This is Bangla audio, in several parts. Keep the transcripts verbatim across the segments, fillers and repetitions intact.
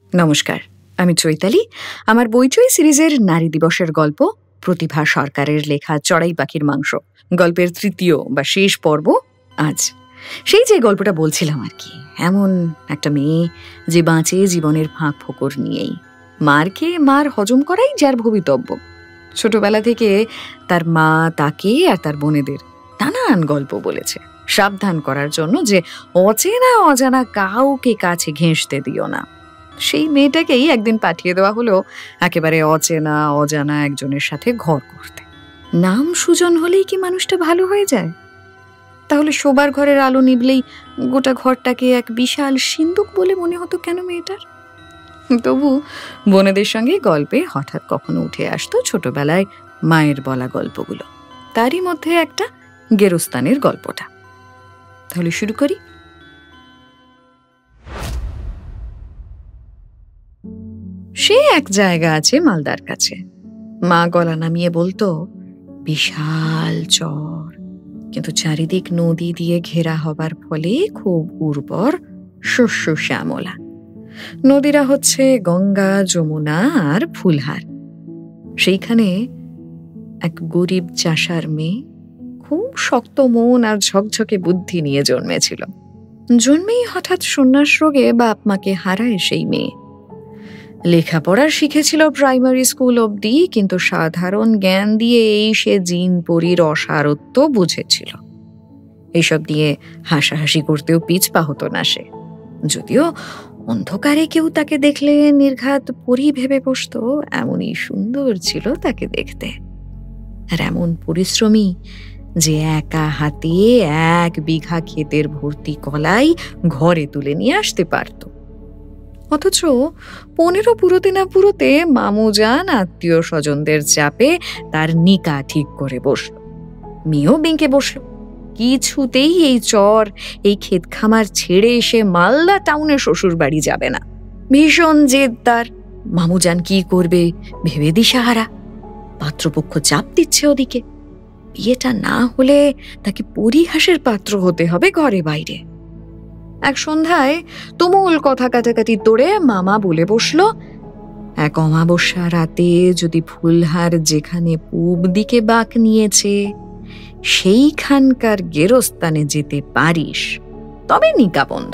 নমস্কার, আমি চৈতালি। আমার বইচই সিরিজের নারী দিবসের গল্প প্রতিভা সরকারের লেখা চড়াই পাখির মাংস গল্পের তৃতীয় বা শেষ পর্ব আজ। সেই যে গল্পটা বলছিলাম আর কি, এমন একটা মেয়ে যে বাঁচে জীবনের ফাঁক ফোকর নিয়েই, মার খেয়ে মার হজম করাই যার ভবিতব্য। ছোটবেলা থেকে তার মা তাকে আর তার বোনেদের নানান গল্প বলেছে সাবধান করার জন্য যে অচেনা অজানা কাউকে কাছে ঘেঁষতে দিও না। সেই মেয়েটাকেই একদিন পাঠিয়ে দেওয়া হলো একেবারে অচেনা অজানা একজনের সাথে ঘর করতে। নাম সুজন হলেই কি মানুষটা ভালো হয়ে যায়? তাহলে শোবার ঘরের আলো নিভলেই গোটা ঘরটাকে এক বিশাল সিন্দুক বলে মনে হতো কেন মেয়েটার? তবু বোনেদের সঙ্গে গল্পে হঠাৎ কখনো উঠে আসতো ছোটবেলায় মায়ের বলা গল্পগুলো, তারই মধ্যে একটা গেরস্তানের গল্পটা। তাহলে শুরু করি। সে এক জায়গা আছে মালদার কাছে। মা গলা নামিয়ে বলতো, বিশাল চর, কিন্তু চারিদিক নদী দিয়ে ঘেরা হবার ফলে খুব উর্বর, শস্য শ্যামলা। নদীরা হচ্ছে গঙ্গা, যমুনা আর ফুলহার। সেইখানে এক গরিব চাষার মেয়ে খুব শক্ত মন আর ঝকঝকে বুদ্ধি নিয়ে জন্মেছিল। জন্মেই হঠাৎ সন্ন্যাস রোগে বাপ মাকে হারায় সেই মেয়ে। লেখাপড়া শিখেছিল প্রাইমারি স্কুল অবধি, কিন্তু সাধারণ জ্ঞান দিয়েই সে জিন পরীর অসারত্ব বুঝেছিল। এসব দিয়ে হাসাহাসি করতেও পিছপা হতো না সে, যদিও অন্ধকারে কেউ তাকে দেখলে নির্ঘাত পরী ভেবে বসত, এমনই সুন্দর ছিল তাকে দেখতে। আর এমন পরিশ্রমী যে একা হাতে এক বিঘা ক্ষেতের ভর্তি কলাই ঘরে তুলে নিয়ে আসতে পারত। অথচ পনেরো পুরোতে না পুরোতে মামুজান আত্মীয় স্বজনদের চাপে তার নিকা ঠিক করে বসল। মেয়েও বেঁকে বসল। কিছুতেই এই চর, এই ক্ষেত খামার ছেড়ে এসে মালদা টাউনে শ্বশুর বাড়ি যাবে না। ভীষণ জেদ তার। মামুজান কি করবে ভেবে দিশাহারা। পাত্রপক্ষ চাপ দিচ্ছে ওদিকে। বিয়েটা না হলে তাকে পরিহাসের পাত্র হতে হবে ঘরে বাইরে। এক সন্ধ্যায় তুমুল কথা কাটাকাটি তোড়ে মামা বলে বসল, এক অমাবস্যা রাতে যদি ফুলহার যেখানে পূব দিকে বাঁক নিয়েছে সেইখানকার গেরস্তানে যেতে পারিস তবে নিকা বন্ধ।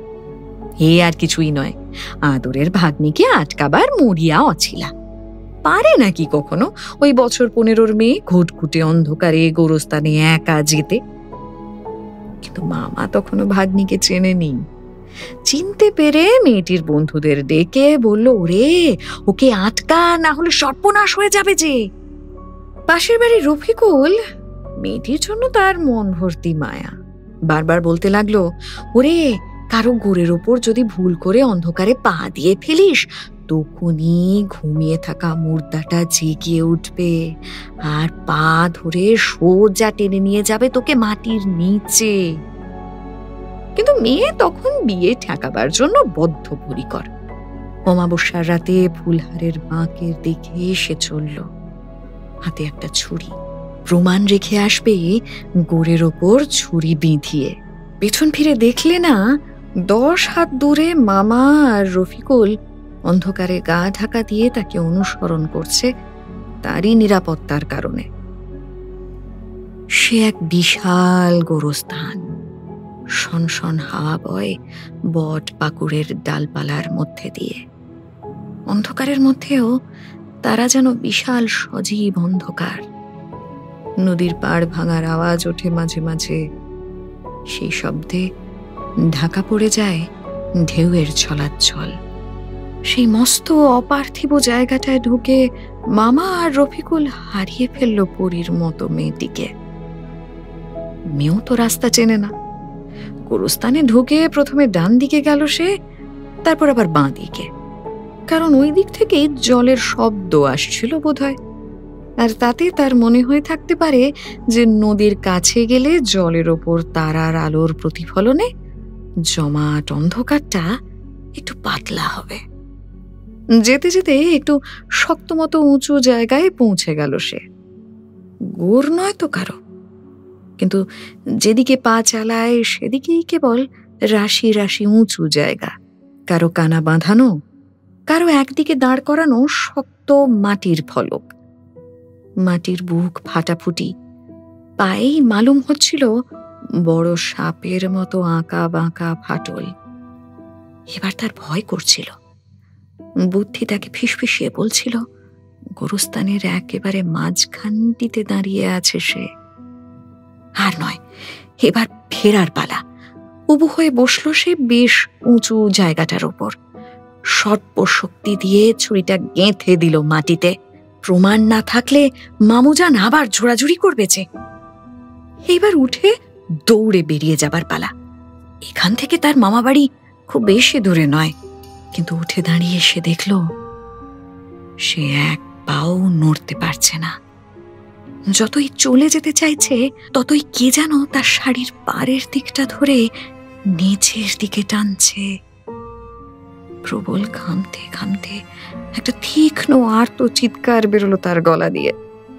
এ আর কিছুই নয়, আদরের ভাগ্নিকে আটকাবার মরিয়া অছিলা। পারে নাকি কখনো ওই বছর পনেরোর মেয়ে ঘুটঘুটে অন্ধকারে গোরস্তানে একা যেতে? কিন্তু মামা তখনও ভাগ্নিকে চেনেনি। চিনতে পেরে মেয়েটির বন্ধুদের ডেকে বলল, ওরে ওকে আটকা, না হলে সর্বনাশ হয়ে যাবে যে। পাশের বাড়ির রফিকুল মেয়েটির জন্য তার মন ভর্তি মায়া, বারবার বলতে লাগলো, ওরে কারো গোড়ের ওপর যদি ভুল করে অন্ধকারে পা দিয়ে ফেলিস, তখনই ঘুমিয়ে থাকা মুর্দাটা জেগে উঠবে আর পা ধরে সোজা টেনে নিয়ে যাবে তোকে মাটির নিচে। কিন্তু মেয়ে তখন বিয়ে ঠেকাবার জন্য বদ্ধপরিকর। অমাবস্যার রাতে ফুলহারের বাঁকের দিকে সে চলল, হাতে একটা ছুরি। প্রমাণ রেখে আসবে গোড়ের ওপর ছুরি বিঁধিয়ে। পেছন ফিরে দেখলে না, দশ হাত দূরে মামা আর রফিকুল অন্ধকারে গা ঢাকা দিয়ে তাকে অনুসরণ করছে তারই নিরাপত্তার কারণে। সে এক বিশাল গোরস্থান। শনশন হাওয়া বয় বট পাকুড়ের ডালপালার মধ্যে দিয়ে। অন্ধকারের মধ্যেও তারা যেন বিশাল সজীব অন্ধকার। নদীর পাড় ভাঙার আওয়াজ ওঠে মাঝে মাঝে। সেই শব্দে ঢাকা পড়ে যায় ঢেউয়ের ছলাচ্ছল। সেই মস্ত অপার্থিব জায়গাটায় ঢুকে মামা আর রফিকুল হারিয়ে ফেলল পরীর মতো মেয়েটিকে। মেয়েও তো রাস্তা চেনে না। গোরস্থানে ঢুকে প্রথমে ডান দিকে গেল সে, তারপর আবার বাঁ দিকে, কারণ ওই দিক থেকেই জলের শব্দ আসছিল বোধহয়। আর তাতে তার মনে হয়ে থাকতে পারে যে নদীর কাছে গেলে জলের ওপর তারার আলোর প্রতিফলনে জমাট অন্ধকারটা একটু পাতলা হবে। যেতে যেতে একটু শক্তমতো উঁচু জায়গায় পৌঁছে গেল সে। গোর নয় তো কারো, কিন্তু যেদিকে পা চালায় সেদিকেই কেবল রাশি রাশি উঁচু জায়গা, কারো কানা বাঁধানো, কারো একদিকে দাঁড় করানো শক্ত মাটির ফলক, মাটির বুক ফাটাফুটি, পায়েই মালুম হচ্ছিল বড় সাপের মতো আঁকা বাঁকা ফাটল। এবার তার ভয় করছিল, বুদ্ধি তাকে ফিসফিসিয়ে বলছিল গোরস্থানের একেবারে মাঝখানটিতে দাঁড়িয়ে আছে সে। আর নয়, এবার ফেরার পালা। উবু হয়ে বসল সে বেশ উঁচু জায়গাটার ওপর, সর্প শক্তি দিয়ে ছুরিটা গেঁথে দিল মাটিতে। প্রমাণ না থাকলে মামুজান আবার জোড়াজুড়ি করবে যে। এইবার উঠে দৌড়ে বেরিয়ে যাবার পালা। এখান থেকে তার মামা বাড়ি খুব বেশি দূরে নয়, কিন্তু উঠে দাঁড়িয়ে সে দেখল সে এক পাও নড়তে পারছে না। যতই চলে যেতে চাইছে ততই কে যেন তার শাড়ির পাড়ের দিকটা ধরে নিচের দিকে টানছে। প্রবল ঘামতে ঘামতে একটা তীক্ষ্ণ আর্ত চিৎকার বেরোলো তার গলা দিয়ে।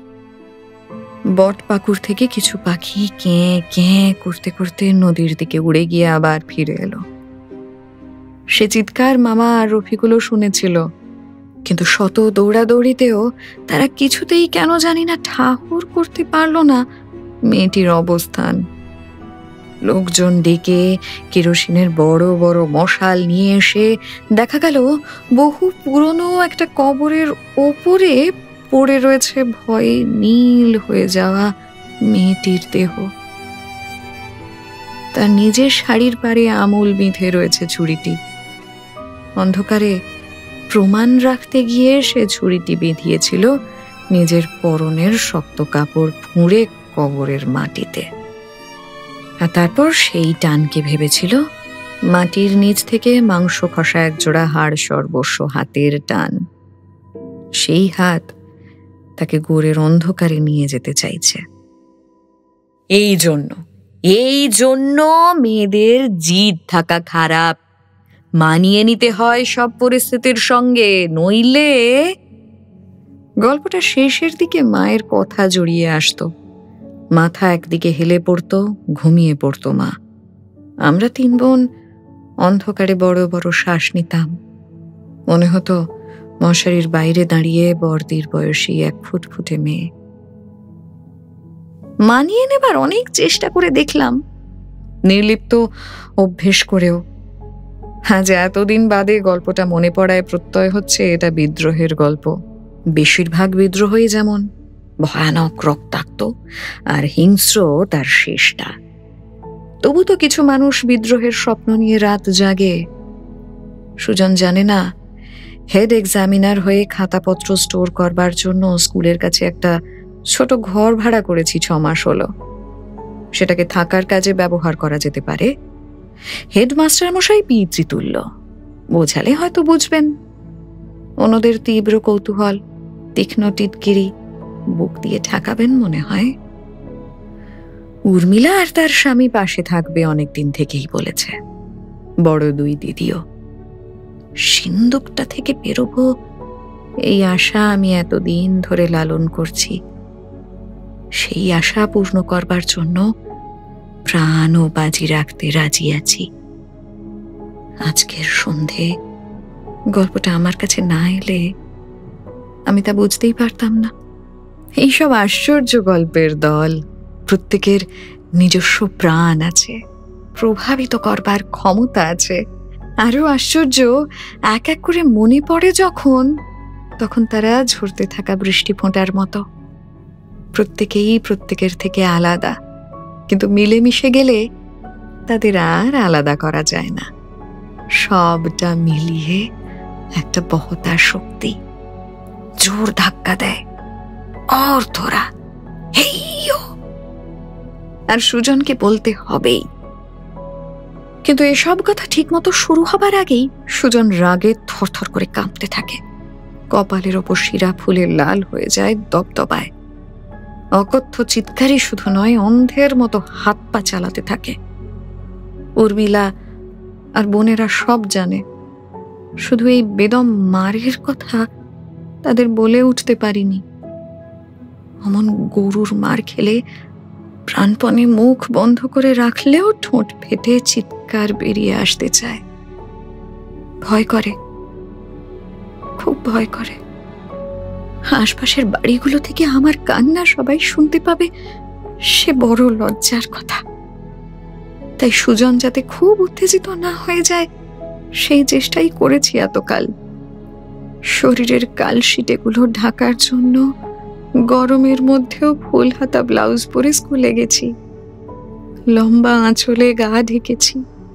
বট পাকুর থেকে কিছু পাখি কেঁ কেঁ করতে করতে নদীর দিকে উড়ে গিয়ে আবার ফিরে এলো। সে চিৎকার মামা আর রফিকুলও শুনেছিল, কিন্তু শত দৌড়াদৌড়িতেও তারা কিছুতেই কেন জানি না ঠাহর করতে পারল না মেয়েটির অবস্থান। লোকজন ডেকে কেরোসিনের বড় বড় মশাল নিয়ে এসে দেখা গেল বহু পুরনো একটা কবরের ওপরে পড়ে রয়েছে ভয়ে নীল হয়ে যাওয়া মেয়েটির দেহ। তার নিজের শাড়ির পাড়ে আমূল বিঁধে রয়েছে ছুরিটি। অন্ধকারে প্রমাণ রাখতে গিয়ে সে ছুরিটি বেঁধিয়েছিল নিজের পরনের শক্ত কাপড় ফুঁড়ে কবরের মাটিতে। আর তারপর সেই টানকে ভেবেছিল মাটির নিচ থেকে মাংস খসা একজোড়া হাড় সর্বস্ব হাতের টান। সেই হাত তাকে গোরের অন্ধকারে নিয়ে যেতে চাইছে। এই জন্য এই জন্য মেয়েদের জিদ থাকা খারাপ, মানিয়ে নিতে হয় সব পরিস্থিতির সঙ্গে, নইলে। গল্পটা শেষের দিকে মায়ের কথা জড়িয়ে আসতো। মাথা একদিকে হেলে পড়তো, ঘুমিয়ে পড়তো মা। আমরা তিন বোন অন্ধকারে বড় বড় শ্বাস নিতাম। মনে হতো মশারির বাইরে দাঁড়িয়ে বড়দির বয়সী এক ফুটফুটে মেয়ে। মানিয়ে নেবার অনেক চেষ্টা করে দেখলাম, নির্লিপ্ত অভ্যেস করেও। আজ এতদিন বাদে গল্পটা মনে পড়ায় প্রত্যয় হচ্ছে এটা বিদ্রোহের গল্প। বেশিরভাগ বিদ্রোহই যেমন ভয়ানক, রক্তাক্ত আর হিংস্র তার শেষটা। তবু তো কিছু মানুষ বিদ্রোহের স্বপ্ন নিয়ে রাত জাগে। সুজন জানে না, হেড এক্সামিনার হয়ে খাতাপত্র স্টোর করবার জন্য স্কুলের কাছে একটা ছোট ঘর ভাড়া করেছি। ছ মাস হলো। সেটাকে থাকার কাজে ব্যবহার করা যেতে পারে। হেডমাস্টার মশাই পিতৃ তুল্য, বোঝালে হয়তো বুঝবেন। অন্যদের তীব্র কৌতূহল, তীক্ষ্ণ টিটকিরি বুক দিয়ে ঠাকাবেন মনে হয়। উর্মিলা আর তার স্বামী পাশে থাকবে অনেকদিন থেকেই বলেছে। বড় দুই দিদিও। সিন্দুকটা থেকে বেরোবো এই আশা আমি এতদিন ধরে লালন করছি। সেই আশা পূর্ণ করবার জন্য প্রাণ ও বাজি রাখতে রাজি আছি। আজকের সন্ধে গল্পটা আমার কাছে না এলে আমি তা বুঝতেই পারতাম না। এইসব আশ্চর্য গল্পের দল, প্রত্যেকের নিজস্ব প্রাণ আছে, প্রভাবিত করবার ক্ষমতা আছে। আরো আশ্চর্য, এক এক করে মনে পড়ে যখন, তখন তারা ঝরতে থাকা বৃষ্টি ফোঁটার মতো। প্রত্যেকেই প্রত্যেকের থেকে আলাদা, কিন্তু মিলেমিশে গেলে তাদের আর আলাদা করা যায় না। সবটা মিলিয়ে একটা বহতা শক্তি জোর ধাক্কা দেয়। অর্থরা হেইয়ো, আর সুজনকে বলতে হবেই। কিন্তু এসব কথা ঠিক মতো শুরু হবার আগেই সুজন রাগে থরথর করে কাঁপতে থাকে। কপালের ওপর শিরা ফুলে লাল হয়ে যায় দপদপায়। অকথ্য চিৎকারই শুধু নয়, অন্ধের মতো হাত পা চালাতে থাকে। উর্মিলা আর বোনেরা সব জানে, শুধু এই বেদম মারের কথা তাদের বলে উঠতে পারিনি। অমন গরুর মার খেলে প্রাণপণে মুখ বন্ধ করে রাখলেও ঠোঁট ফেটে চিৎকার বেরিয়ে আসতে চায়। ভয় করে, ভয় করে। আশপাশের বাড়িগুলো থেকে আমার কান্না সবাই শুনতে পাবে, সে বড় লজ্জার কথা। তাই সুজন যাতে খুব উত্তেজিত না হয়ে যায় সেই চেষ্টাই করেছি এতকাল। শরীরের কালশিটেগুলো ঢাকার জন্য গরমের মধ্যেও ফুল হাতা ব্লাউজ পরে স্কুলে গেছি, লম্বা আঁচলে গা ঢেকেছি।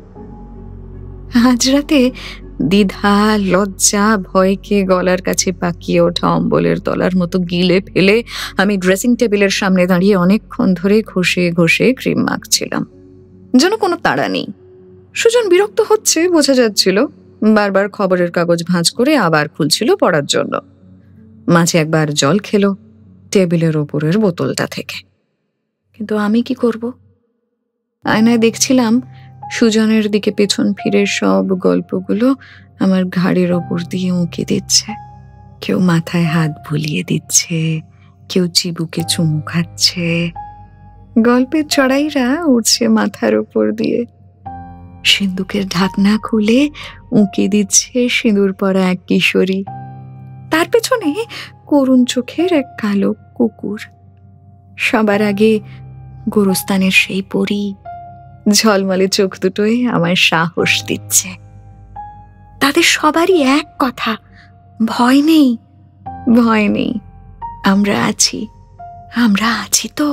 আজ রাতে দ্বিধা, লজ্জা, ভয়কে গলার কাছে পাকিয়ে ওঠা অম্বলের তলার মতো গিলে ফেলে আমি ড্রেসিং টেবিলের সামনে দাঁড়িয়ে অনেকক্ষণ ধরে ঘষে ঘষে ক্রিম মাখছিলাম। যেন কোনো তাড়া নেই। সুজন বিরক্ত হচ্ছে বোঝা যাচ্ছিল, বারবার খবরের কাগজ ভাঁজ করে আবার খুলছিল পড়ার জন্য। মাঝে একবার জল খেলো টেবিলের ওপরের বোতলটা থেকে। কিন্তু আমি কি করব? আয়নায় দেখছিলাম সুজনের দিকে পেছন ফিরে সব গল্পগুলো আমার ঘাড়ের ওপর দিয়ে উঁকে দিচ্ছে। কেউ মাথায় হাত বুলিয়ে দিচ্ছে, কেউ চিবুকে চুমু খাচ্ছে। গল্পের চড়াইরা উঠছে মাথার উপর দিয়ে। সিন্দুকের ঢাকনা খুলে উঁকে দিচ্ছে সিঁদুর পরা এক কিশোরী। তার পেছনে করুণ চোখের এক কালো কুকুর। সবার আগে গোরস্তানের সেই পরী ঝলমলে চোখ দুটোয় আমার সাহস দিচ্ছে। তাদের সবারই এক কথা, ভয় নেই, ভয় নেই, আমরা আছি, আমরা আছি তো।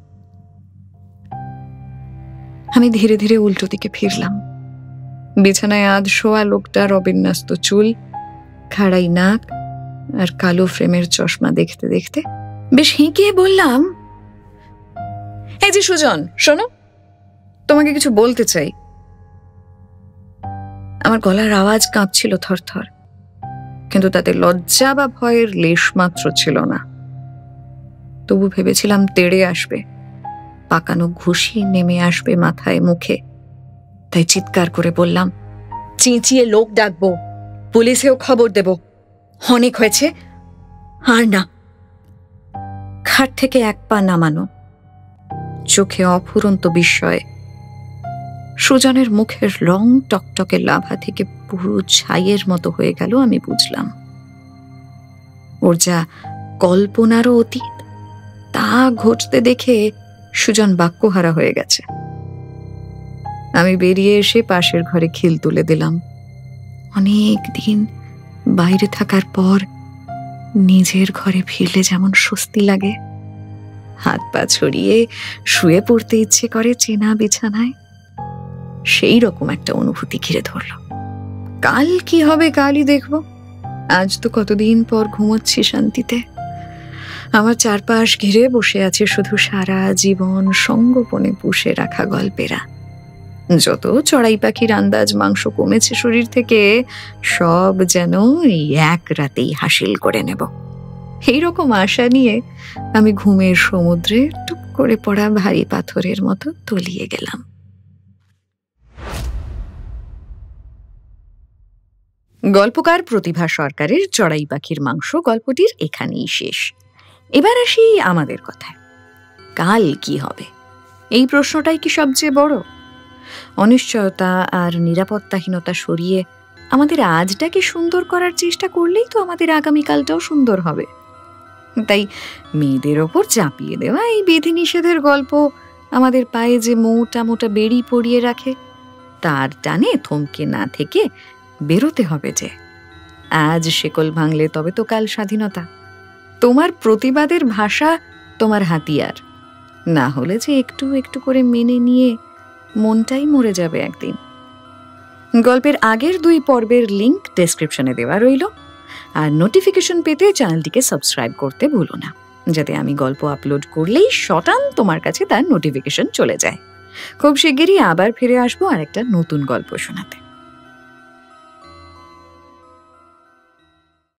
আমি ধীরে ধীরে উল্টো দিকে ফিরলাম। বিছানায় আধ শোয়া লোকটার অবিন্যস্ত চুল, খাড়াই নাক আর কালো ফ্রেমের চশমা দেখতে দেখতে বেশ হেঁকিয়ে বললাম, এই যে সুজন, শোনো, তোমাকে কিছু বলতে চাই। আমার গলার আওয়াজ কাঁপছিল থরথর, কিন্তু তাতে লজ্জা বা ভয়ের লেশ মাত্র ছিল না। তবু ভেবেছিলাম তেড়ে আসবে, পাকানো ঘুষি নেমে আসবে মাথায় মুখে। তাই চিৎকার করে বললাম, চেঁচিয়ে লোক ডাকবো, পুলিশেও খবর দেব, অনেক হয়েছে, আর না। খাট থেকে এক পা নামানো, চোখে অফুরন্ত বিস্ময়। সুজনের মুখের রং টকটকে লাভা থেকে পুরো ছাইয়ের মতো হয়ে গেল। আমি বুঝলাম ওর যা কল্পনারও অতীত তা ঘটতে দেখে সুজন বাক্যহারা হয়ে গেছে। আমি বেরিয়ে এসে পাশের ঘরে খিল তুলে দিলাম। অনেক দিন বাইরে থাকার পর নিজের ঘরে ফিরলে যেমন স্বস্তি লাগে, হাত পা ছড়িয়ে শুয়ে পড়তে ইচ্ছে করে চেনা বিছানায়, সেই রকম একটা অনুভূতি ঘিরে ধরল। কাল কি হবে কালই দেখব। আজ তো কতদিন পর ঘুমোচ্ছি শান্তিতে। আমার চারপাশ ঘিরে বসে আছে শুধু সারা জীবন সঙ্গোপনে পুষে রাখা গল্পেরা। যত চড়াই পাখির আন্দাজ মাংস কমেছে শরীর থেকে, সব যেন এই এক রাতেই হাসিল করে নেব। এইরকম আশা নিয়ে আমি ঘুমের সমুদ্রে টুপ করে পড়া ভারী পাথরের মতো তলিয়ে গেলাম। গল্পকার প্রতিভা সরকারের চড়াই পাখির মাংস গল্পটির এখানেই শেষ। এবার আসি আমাদের কথায়। কাল কি হবে, এই প্রশ্নটাই কি সবচেয়ে বড়? অনিশ্চয়তা আর নিরাপত্তাহীনতা সরিয়ে আমাদের আজটাকে সুন্দর করার চেষ্টা করলেই তো আমাদের আগামীকালটাও সুন্দর হবে। তাই মেয়েদের ওপর চাপিয়ে দেওয়া এই বিধিনিষেধের গল্প আমাদের পায়ে যে মোটা মোটা বেড়ি পরিয়ে রাখে, তার টানে থমকে না থেকে বেরোতে হবে। যে আজ শেকল ভাঙলে তবে তো কাল স্বাধীনতা। তোমার প্রতিবাদের ভাষা তোমার হাতিয়ার, না হলে যে একটু একটু করে মেনে নিয়ে মনটাই মরে যাবে একদিন। গল্পের আগের দুই পর্বের লিংক ডেসক্রিপশনে দেওয়া রইল। আর নোটিফিকেশন পেতে চ্যানেলটিকে সাবস্ক্রাইব করতে ভুলো না, যাতে আমি গল্প আপলোড করলেই শটান তোমার কাছে তার নোটিফিকেশন চলে যায়। খুব শিগগিরই আবার ফিরে আসবো আর একটা নতুন গল্প শোনাতে।